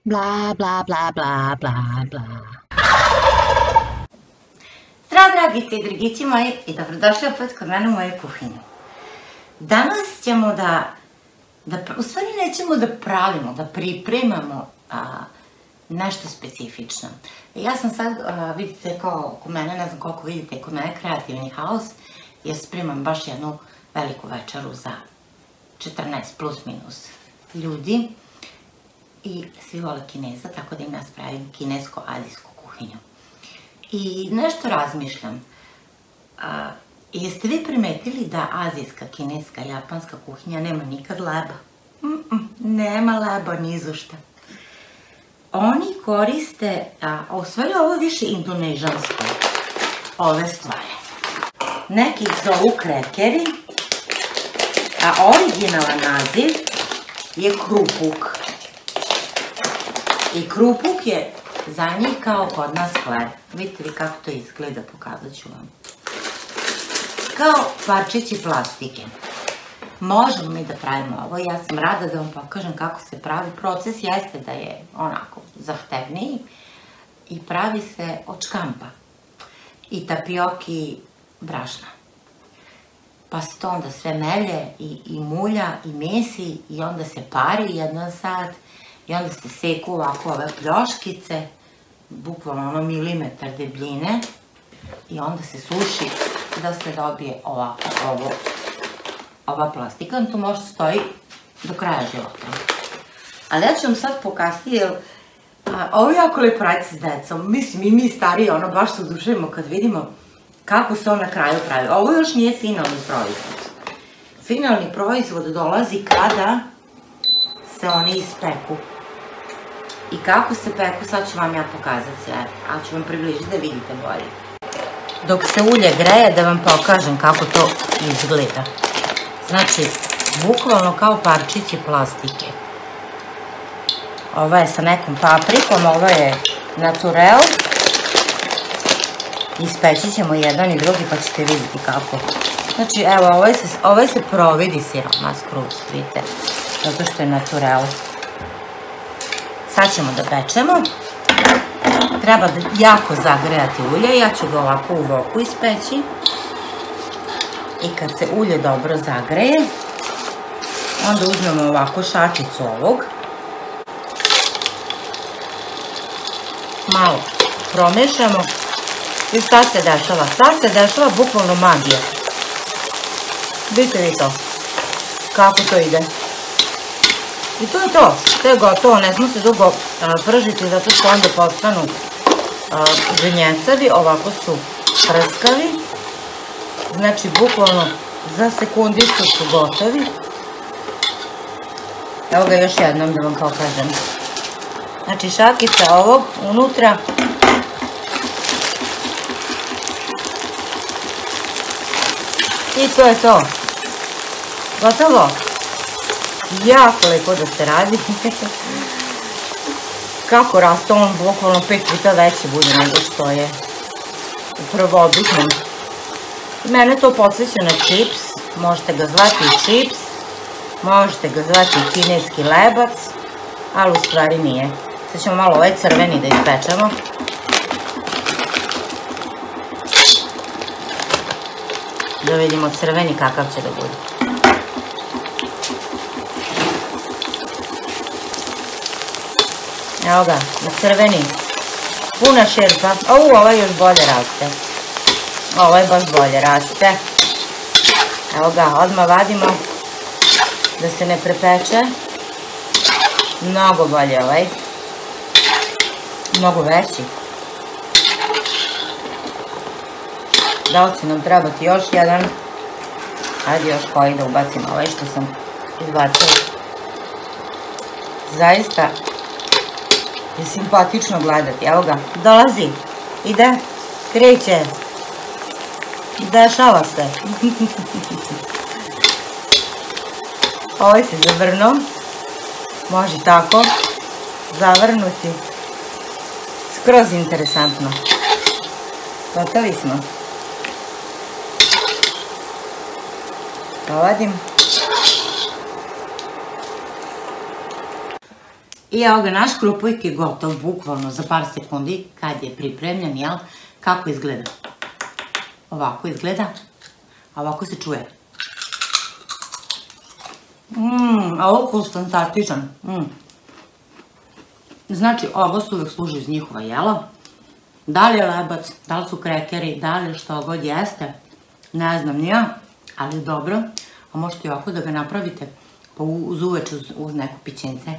Bla, bla, bla, bla, bla, bla. Zdravo, dragi drugići moji, i dobrodošli opet kod mene u moju kuhinju. Danas ćemo u stvari nećemo da pravimo, da pripremamo nešto specifično. Ja sam sad, vidite kao kod mene, ne znam koliko vidite, kod mene kreativni haos, jer spremam baš jednu veliku večeru za 14 plus minus ljudi. I svi vole Kineza, tako da im ja spravim kinesko-azijsku kuhinju. I nešto razmišljam. Jeste vi primetili da azijska, kineska, japanska kuhinja nema nikad leba? Nema leba ni za šta. Oni koriste, u stvari ovo je više indonežansko, ove stvari. Neki ih zovu krekeri, a originalan naziv je krupuk. I krupuk je za njih kao kod nas hleb. Vidite li kako to izgleda, pokazat ću vam. Kao parčići plastike. Možemo mi da pravimo ovo, ja sam rada da vam pokažem kako se pravi. Proces jeste da je onako zahtevniji i pravi se od škampa i tapioki i brašna. Pa se to onda sve melje i mulja i mesi i onda se pari 1 sat i onda se seku ovako ove pljoškice, bukvalno ono milimetar debljine i onda se suši da se dobije ovako ova plastika. To može stoji do kraja života. Ali ja ću vam sad pokazati, jer ovo je jako lepo raditi s decom. Mislim i mi stariji, ono baš se oduševimo kad vidimo kako se on na kraju pravi. Ovo još nije finalni proizvod. Finalni proizvod dolazi kada se oni ispeku. I kako se peku, sad ću vam ja pokazati sve, ali ću vam približiti da vidite bolje. Dok se ulje greje, da vam pokažem kako to izgleda. Znači, bukvalno kao parčići plastike. Ova je sa nekom paprikom, ova je naturel. Ispeći ćemo jedan i drugi pa ćete vidjeti kako. Znači, evo, ovaj se providi siroma skroz, vidite, zato što je naturel. Sad ćemo da pečemo. Treba jako zagrejati ulje, ja ću ga ovako u voku ispeći. I kad se ulje dobro zagreje, onda uzmemo ovako šačicu ovog. Malo promešamo. I šta se dešava? Sad se dešava bukvalno magija. Vidite li to? Kako to ide? I to je to. To je gotovo. Ne smo se dugo pržiti zato što onda postanu ženjecavi. Ovako su prskavi. Znači, bukvalno za sekundicu su gotovi. Evo ga još jednom da vam pokažem. Znači, šakica ovog unutra. I to je to. Gotovo. Jako lepo da se radi. Kako raste, on bukvalno 5 puta veći bude nego što je u prvobitnom. Mene to podsjeća na čips, možete ga zvati i čips, možete ga zvati i kineski lebac, ali u stvari nije. Sad ćemo malo ovaj crveni da ispečemo. Da vidimo crveni kakav će da bude. Evo ga, na crveni, puna šerpa. Ovaj još bolje raste. Ovaj baš bolje raste. Evo ga, odmah vadimo da se ne prepeče. Mnogo bolje ovaj. Mnogo veći. Da li će nam trebati još jedan? Ajde još koji da ubacim ovaj što sam izbacila. Zaista je simpatično gledati. Evo ga, dolazi. Ide, kreće. Dešava se. Ovaj se zavrnuo. Može tako. Zavrnuti. Skroz interesantno. Gotovi smo. Povadim. I evo ga, naš krupojk je gotov, bukvalno za par sekundi, kad je pripremljen, jel? Kako izgleda? Ovako izgleda, a ovako se čuje. A okus fantastičan. Znači, ovo se uvek služi iz njihova jela. Da li je lebac, da li su krekeri, da li što god jeste, ne znam ni ja, ali dobro. A možete i ovako da ga napravite uz uveč uz neko pićence.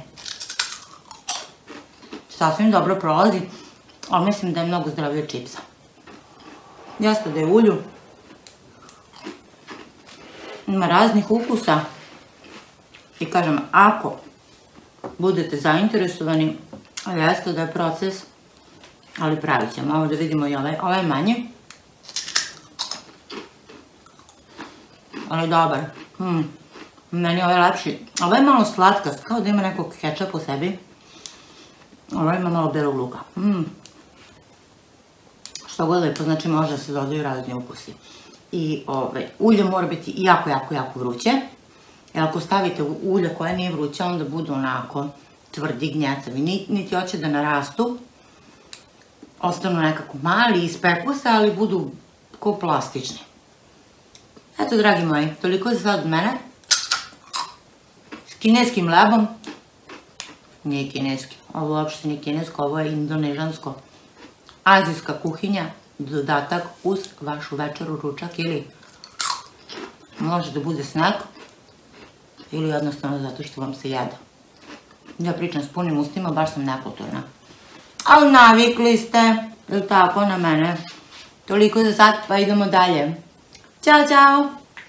Sasvim dobro prolazi, ali mislim da je mnogo zdravije čipsa. Jeste da je ulju. Ima raznih ukusa. I kažem, ako budete zainteresovani, jeste da je proces, ali pravit ćemo. Ovo da vidimo i ovaj manje. Ali dobar. Meni ovaj lepši. Ovo je malo slatkast, kao da ima nekog kečapa u sebi. Ovo ima malo belog luka. Što god lepo, znači može da se dodaju razni ukusi. I ulje mora biti jako, jako, jako vruće. Jer ako stavite ulje koje nije vruće, onda budu onako tvrdi, gnjecavi. Niti hoće da narastu. Ostanu nekako mali, ispeku se, ali budu ko plastični. Eto, dragi moji, toliko je sad od mene. S kineskim lebom. Nije kineski, ovo uopšte nije kinesko, ovo je indonežansko. Azijska kuhinja, dodatak uz vašu večeru, ručak ili može da bude snack ili jednostavno zato što vam se jede. Ja pričam s punim ustima, baš sam nekulturna. Ali navikli ste, ili tako, na mene. Toliko za sad, pa idemo dalje. Ćao, ćao!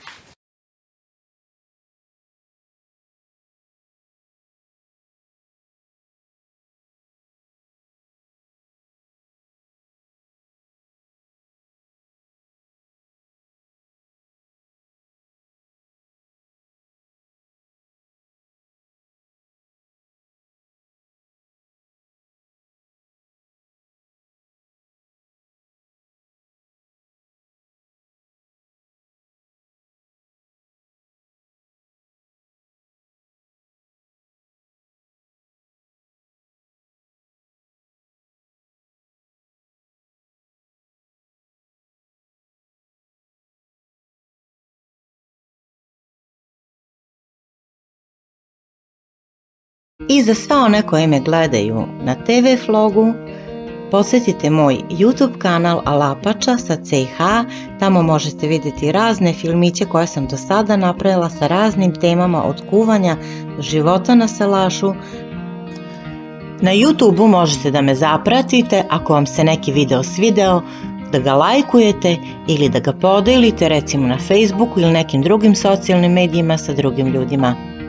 I za sva one koje me gledaju na TV Vlogu, posjetite moj YouTube kanal Alapača sa CH, tamo možete vidjeti razne filmiće koje sam do sada napravila sa raznim temama od kuvanja do života na salašu. Na YouTube možete da me zapratite ako vam se neki video svideo, da ga lajkujete ili da ga podelite recimo na Facebooku ili nekim drugim socijalnim medijima sa drugim ljudima.